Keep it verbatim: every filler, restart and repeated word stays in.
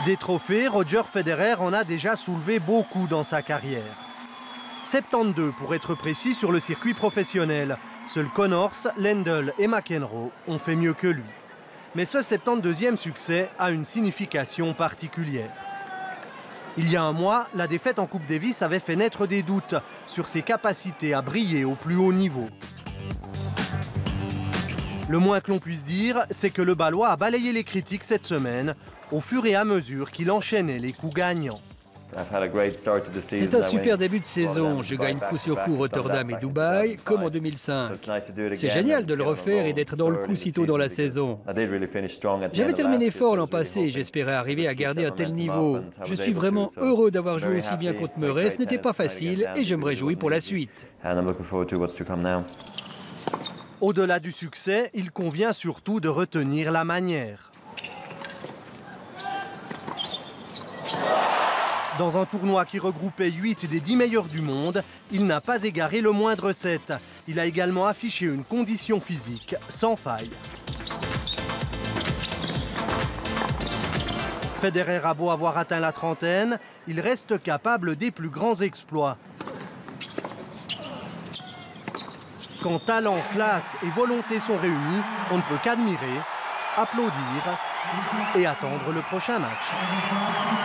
Des trophées, Roger Federer en a déjà soulevé beaucoup dans sa carrière. soixante-douze pour être précis sur le circuit professionnel. Seuls Connors, Lendl et McEnroe ont fait mieux que lui. Mais ce soixante-douzième succès a une signification particulière. Il y a un mois, la défaite en Coupe Davis avait fait naître des doutes sur ses capacités à briller au plus haut niveau. Le moins que l'on puisse dire, c'est que le Balois a balayé les critiques cette semaine, au fur et à mesure qu'il enchaînait les coups gagnants. C'est un super début de saison. Je gagne coup sur coup Rotterdam et Dubaï, comme en deux mille cinq. C'est génial de le refaire et d'être dans le coup si tôt dans la saison. J'avais terminé fort l'an passé et j'espérais arriver à garder un tel niveau. Je suis vraiment heureux d'avoir joué aussi bien contre Murray. Ce n'était pas facile et je me réjouis pour la suite. Au-delà du succès, il convient surtout de retenir la manière. Dans un tournoi qui regroupait huit des dix meilleurs du monde, il n'a pas égaré le moindre set. Il a également affiché une condition physique sans faille. Federer a beau avoir atteint la trentaine, il reste capable des plus grands exploits. Quand talent, classe et volonté sont réunis, on ne peut qu'admirer, applaudir et attendre le prochain match.